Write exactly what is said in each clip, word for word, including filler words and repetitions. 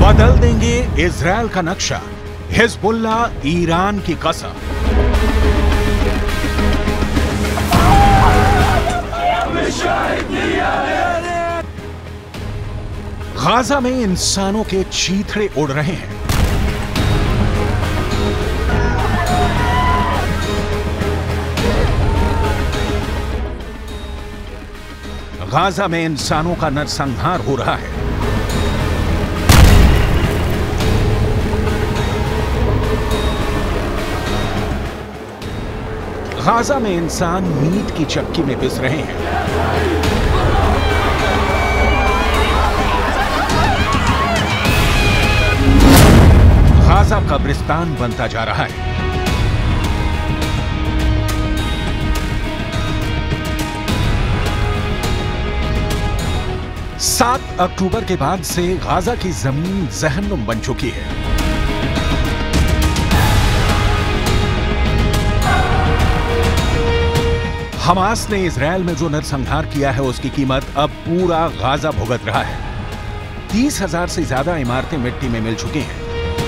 बदल देंगे इजराइल का नक्शा, हिजबुल्ला ईरान की कसम। गाजा में इंसानों के चीथड़े उड़ रहे हैं। गाजा में इंसानों का नरसंहार हो रहा है। गाजा में इंसान मीट की चक्की में पिस रहे हैं। गाजा कब्रिस्तान बनता जा रहा है। सात अक्टूबर के बाद से गाजा की जमीन जहन्नुम बन चुकी है। हमास ने इजराइल में जो नरसंहार किया है उसकी कीमत अब पूरा गाजा भुगत रहा है। तीस हजार से ज्यादा इमारतें मिट्टी में मिल चुकी हैं।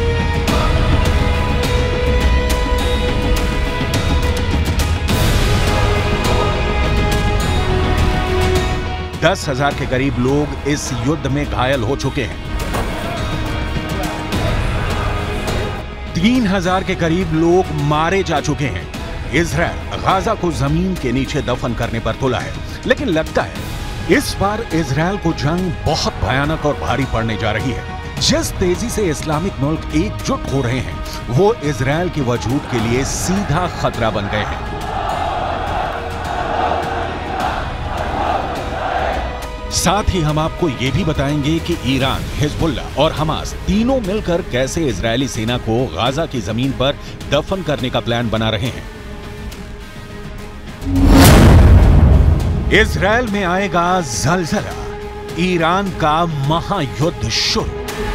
दस हजार के करीब लोग इस युद्ध में घायल हो चुके हैं। तीन हजार के करीब लोग मारे जा चुके हैं। इजराइल गाजा को जमीन के नीचे दफन करने पर तुला है, लेकिन लगता है इस बार इजराइल को जंग बहुत भयानक और भारी पड़ने जा रही है। जिस तेजी से इस्लामिक मुल्क एकजुट हो रहे हैं, वो इजराइल के वजूद के लिए सीधा खतरा बन गए हैं। साथ ही हम आपको यह भी बताएंगे कि ईरान, हिजबुल्ला और हमास तीनों मिलकर कैसे इजरायली सेना को गाजा की जमीन पर दफन करने का प्लान बना रहे हैं। इजराइल में आएगा जलजला, ईरान का महायुद्ध शुरू।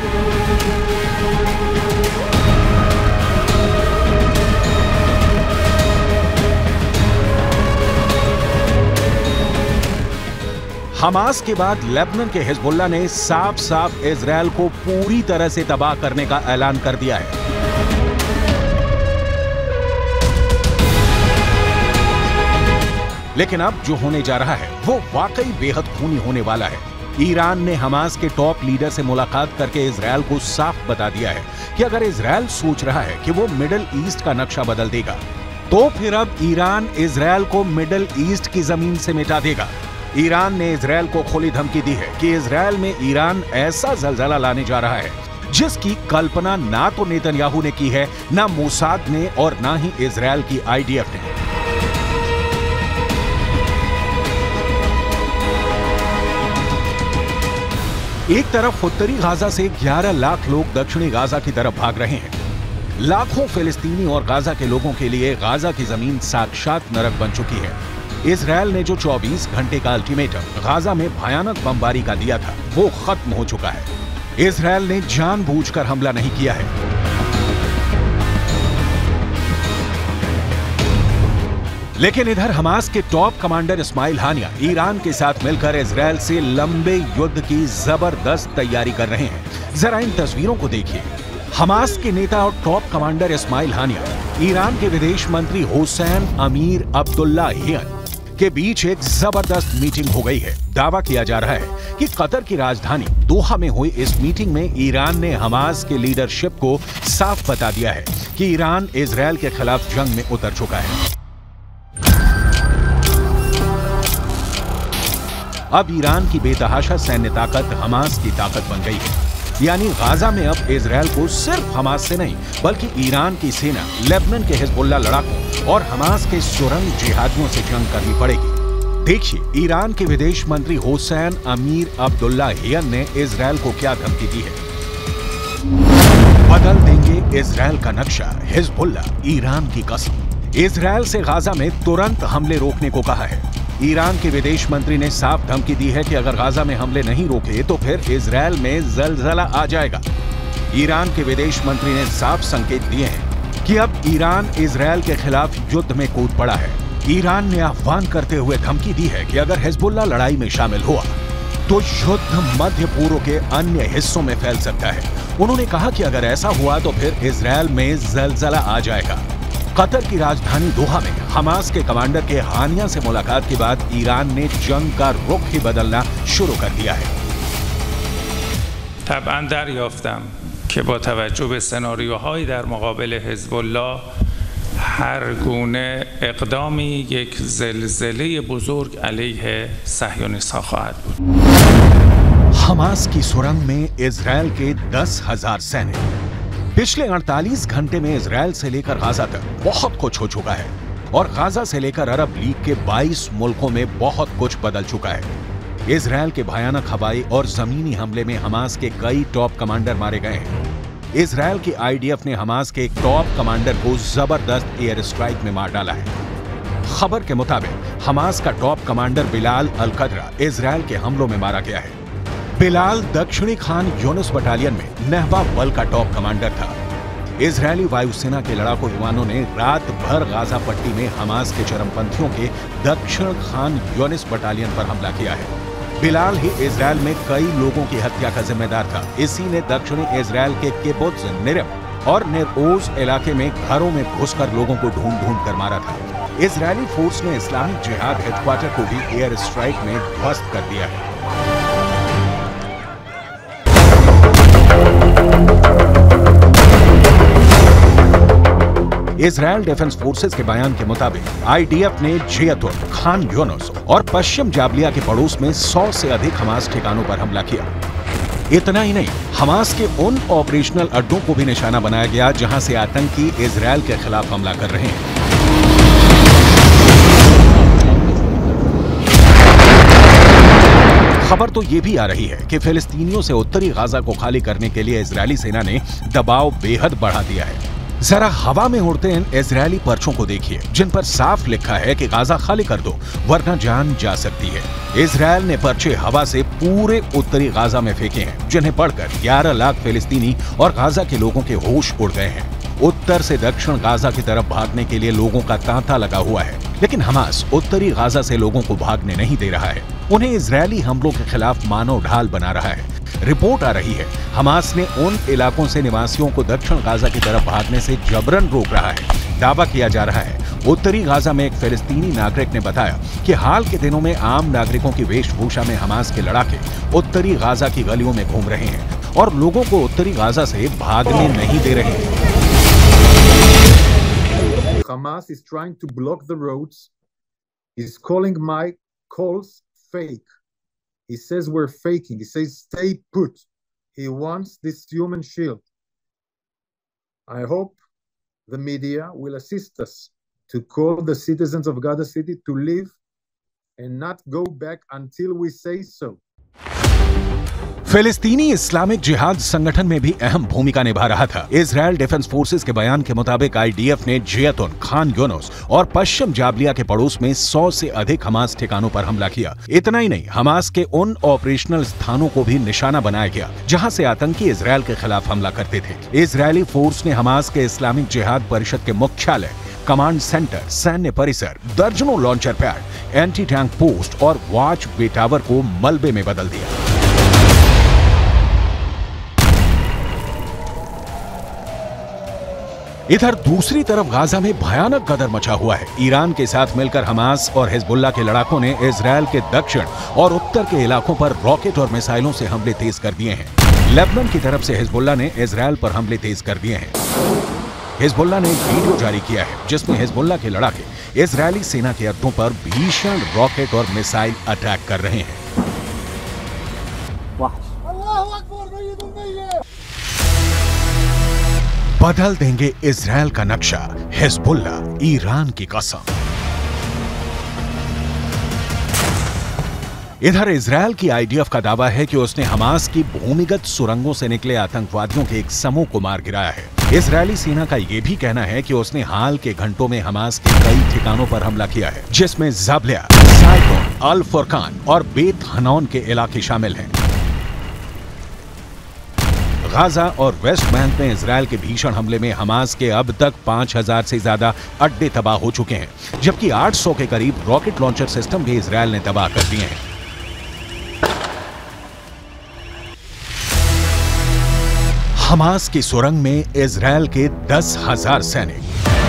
हमास के बाद लेबनान के हिजबुल्ला ने साफ साफ इजराइल को पूरी तरह से तबाह करने का ऐलान कर दिया है। लेकिन अब जो होने जा रहा है वो वाकई बेहद खूनी होने वाला है। ईरान ने हमास के टॉप लीडर से मुलाकात करके इजराइल को साफ बता दिया है कि अगर इजराइल सोच रहा है कि वो मिडिल ईस्ट का नक्शा बदल देगा, तो फिर अब ईरान इजराइल को मिडिल ईस्ट की जमीन से मिटा देगा। ईरान ने इजराइल को खुली धमकी दी है कि इजराइल में ईरान ऐसा जलजला लाने जा रहा है जिसकी कल्पना ना तो नेतन्याहू ने की है, ना मोसाद ने और ना ही इजराइल की आई डी एफ ने। एक तरफ उत्तरी गाजा से ग्यारह लाख लोग दक्षिणी गाजा की तरफ भाग रहे हैं। लाखों फिलिस्तीनी और गाजा के लोगों के लिए गाजा की जमीन साक्षात नरक बन चुकी है। इजराइल ने जो चौबीस घंटे का अल्टीमेटम गाजा में भयानक बमबारी का दिया था, वो खत्म हो चुका है। इजराइल ने जानबूझकर हमला नहीं किया है। लेकिन इधर हमास के top commander Ismail Haniyeh Iran के साथ मिलकर इजराइल से लंबे युद्ध की जबरदस्त तैयारी कर रहे हैं। जरा इन तस्वीरों को देखिए। हमास के नेता और top commander Ismail Haniyeh, Iran के विदेश मंत्री हुसैन अमीर अब्दुल्लाहियन के बीच एक जबरदस्त मीटिंग हो गई है। दावा किया जा रहा है कि कतर की राजधानी दोहा में हुई इस मीटिंग में ईरान ने हमास के लीडरशिप को साफ बता दिया है कि ईरान इजराइल के खिलाफ जंग में उतर चुका है। अब ईरान की बेतहाशा सैन्य ताकत हमास की ताकत बन गई है। यानी गाजा में अब इजराइल को सिर्फ हमास से नहीं, बल्कि ईरान की सेना, लेबनान के हिजबुल्ला लड़ाकों और हमास के सुरंग जिहादियों से जंग करनी पड़ेगी। देखिए, ईरान के विदेश मंत्री हुसैन अमीर अब्दुल्लाहियन ने इजराइल को क्या धमकी दी है। बदल देंगे इजराइल का नक्शा, हिजबुल्ला ईरान की कसम। इजराइल से गाजा में तुरंत हमले रोकने को कहा है। ईरान के विदेश मंत्री ने साफ धमकी दी है कि अगर गाजा में हमले नहीं रोके तो फिर इजराइल में जलजला आ जाएगा। ईरान के विदेश मंत्री ने साफ संकेत दिए हैं कि अब ईरान इजराइल के खिलाफ युद्ध में कूद पड़ा है। ईरान ने आह्वान करते हुए धमकी दी है कि अगर हिजबुल्ला लड़ाई में शामिल हुआ तो युद्ध मध्य पूर्व के अन्य हिस्सों में फैल सकता है। उन्होंने कहा कि अगर ऐसा हुआ तो फिर इजरायल में जलजला आ जाएगा। कतर की राजधानी दोहा में हमास के कमांडर के हानिया से मुलाकात के बाद ईरान ने जंग का रुख ही बदलना शुरू कर दिया है। طبعاً دریافتم که با توجه به سناریوهایی در مقابل حزب الله هر گونه اقدامی یک زلزله بزرگ علیه صهیونیست‌ها خواهد بود. हमास की सुरंग में इजरायल के दस हजार सैनिक। पिछले अड़तालीस घंटे में इजरायल से लेकर गाजा तक बहुत कुछ हो चुका है और गाजा से लेकर अरब लीग के बाईस मुल्कों में बहुत कुछ बदल चुका है। इजरायल के भयानक हवाई और जमीनी हमले में हमास के कई टॉप कमांडर मारे गए हैं। इजरायल की आईडीएफ ने हमास के एक टॉप कमांडर को जबरदस्त एयर स्ट्राइक में मार डाला है। खबर के मुताबिक हमास का top commander Bilal Al Qadra Israel के हमलों में मारा गया है। बिलाल दक्षिणी खान यूनुस बटालियन में नहवा बल का टॉप कमांडर था। इजरायली वायुसेना के लड़ाकू विमानों ने रात भर गाजा पट्टी में हमास के चरमपंथियों के दक्षिण खान यूनुस बटालियन पर हमला किया है। बिलाल ही इजरायल में कई लोगों की हत्या का जिम्मेदार था। इसी ने दक्षिणी इजरायल के किबुत्ज निरम और नेरओज इलाके में घरों में घुसकर लोगों को ढूंढ ढूंढ कर मारा था। इजरायली फोर्स ने इस्लामिक जिहाद हेडक्वार्टर को भी एयर स्ट्राइक में ध्वस्त कर दिया है। इजरायल डिफेंस फोर्सेस के बयान के मुताबिक आईडीएफ ने जियतुन, खान यूनुस और पश्चिम जाबलिया के पड़ोस में सौ से अधिक हमास ठिकानों पर हमला किया। इतना ही नहीं, हमास के उन ऑपरेशनल अड्डों को भी निशाना बनाया गया जहां से आतंकी इजरायल के खिलाफ हमला कर रहे हैं। खबर तो ये भी आ रही है कि फिलिस्तीनियों से उत्तरी गाजा को खाली करने के लिए इजरायली सेना ने दबाव बेहद बढ़ा दिया है। जरा हवा में उड़ते इन इजरायली पर्चों को देखिए जिन पर साफ लिखा है कि गाजा खाली कर दो वरना जान जा सकती है। इजरायल ने पर्चे हवा से पूरे उत्तरी गाजा में फेंके हैं जिन्हें पढ़कर ग्यारह लाख फिलिस्तीनी और गाजा के लोगों के होश उड़ गए हैं। उत्तर से दक्षिण गाजा की तरफ भागने के लिए लोगों का तांता लगा हुआ है, लेकिन हमास उत्तरी गाजा से लोगों को भागने नहीं दे रहा है। उन्हें इजरायली हमलों के खिलाफ मानव ढाल बना रहा है। रिपोर्ट आ रही है हमास ने उन इलाकों से निवासियों को दक्षिण गाजा की तरफ भागने से जबरन रोक रहा है। दावा किया जा रहा है उत्तरी गाजा में एक फिलिस्तीनी नागरिक ने बताया कि हाल के दिनों में आम नागरिकों की वेशभूषा में हमास के लड़ाके उत्तरी गाजा की गलियों में घूम रहे हैं और लोगों को उत्तरी गाजा से भागने नहीं दे रहे हैं। Hamas is trying to block the roads. He's calling my calls fake. He says we're faking. He says stay put. He wants this human shield. I hope the media will assist us to call the citizens of Gaza City to leave and not go back until we say so. Palestinian Islamic Jihad संगठन में भी अहम भूमिका निभा रहा था। Israel defence forces के बयान के मुताबिक आईडीएफ ने जियतुन, खान यूनुस और पश्चिम जाबलिया के पड़ोस में सौ से अधिक हमास ठिकानों पर हमला किया। इतना ही नहीं, हमास के उन ऑपरेशनल स्थानों को भी निशाना बनाया गया जहां से आतंकी इजरायल के खिलाफ हमला करते थे। इजरायली फोर्स ने हमास के इस्लामिक जिहाद परिषद के मुख्यालय, कमांड सेंटर, सैन्य परिसर, दर्जनों launcher pad, anti tank post और वॉच वे टावर को मलबे में बदल दिया। इधर दूसरी तरफ गाजा में भयानक गदर मचा हुआ है। ईरान के साथ मिलकर हमास और हिजबुल्लाह के लड़ाकों ने इजरायल के दक्षिण और उत्तर के इलाकों पर रॉकेट और मिसाइलों से हमले तेज कर दिए हैं। लेबनान की तरफ से हिजबुल्लाह ने इजरायल पर हमले तेज कर दिए हैं। हिजबुल्लाह ने एक वीडियो जारी किया है जिसमें हिजबुल्लाह के लड़ाके इजरायली सेना के अड्डों पर भीषण रॉकेट और मिसाइल अटैक कर रहे हैं। बदल देंगे इजरायल का नक्शा, हिजबुल्लाह, ईरान की कसम। इधर इजरायल की आईडीएफ का दावा है कि उसने हमास की भूमिगत सुरंगों से निकले आतंकवादियों के एक समूह को मार गिराया है। इजरायली सेना का यह भी कहना है कि उसने हाल के घंटों में हमास के कई ठिकानों पर हमला किया है, जिसमें जाबलिया, साइटोन, अल फुरकान और बेत हनौन के इलाके शामिल हैं। गाजा और वेस्ट बैंक में इजरायल के भीषण हमले में हमास के अब तक पांच हजार से ज्यादा अड्डे तबाह हो चुके हैं, जबकि आठ सौ के करीब रॉकेट लॉन्चर सिस्टम भी इजरायल ने तबाह कर दिए हैं। हमास की सुरंग में इजरायल के दस हजार सैनिक।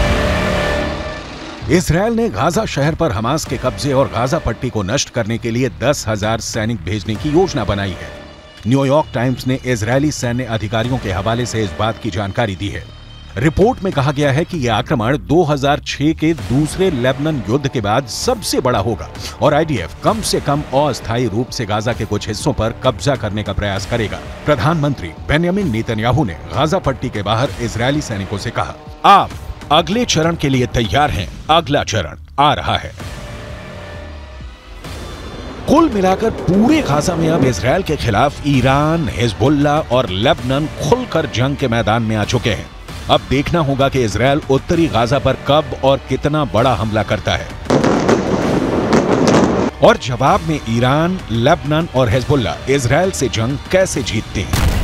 इजरायल ने गाजा शहर पर हमास के कब्जे और गाजा पट्टी को नष्ट करने के लिए दस हजार सैनिक भेजने की योजना बनाई है। न्यूयॉर्क टाइम्स ने इजरायली सैन्य अधिकारियों के हवाले से इस बात की जानकारी दी है। रिपोर्ट में कहा गया है कि यह आक्रमण दो हज़ार छह के दूसरे लेबनान युद्ध के बाद सबसे बड़ा होगा और आईडीएफ कम से कम अस्थायी रूप से गाजा के कुछ हिस्सों पर कब्जा करने का प्रयास करेगा। प्रधानमंत्री बेंयामिन नेतन्याहू ने गाजा पट्टी के बाहर इजरायली सैनिकों से कहा, आप अगले चरण के लिए तैयार हैं, अगला चरण आ रहा है। कुल मिलाकर पूरे गाजा में अब इजरायल के खिलाफ ईरान, हिजबुल्ला और लेबनान खुलकर जंग के मैदान में आ चुके हैं। अब देखना होगा कि इजरायल उत्तरी गाजा पर कब और कितना बड़ा हमला करता है और जवाब में ईरान, लेबनान और हिजबुल्ला इजरायल से जंग कैसे जीतते हैं।